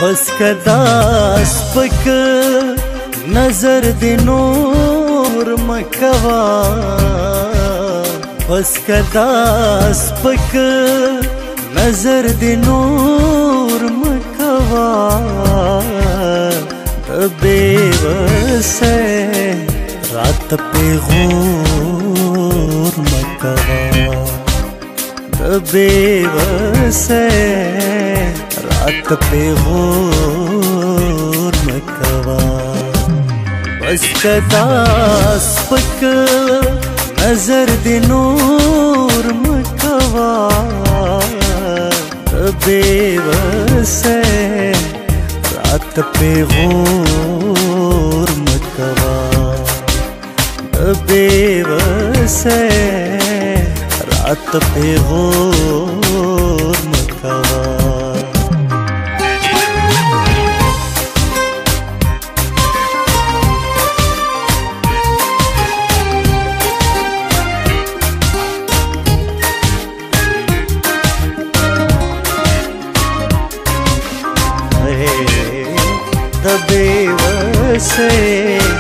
बस कदास पक नजर दे नूर मकवा, बस कदास पक नजर दे नूर मकवा, बेबस रात पे गौर मकवा, बेबस रात पे गौर मकवा। बस कदास पक नजर दे नूर मकवा, बेबस रात पे गौर मकवा, बेबस रात पे गौर मकवा। बेबस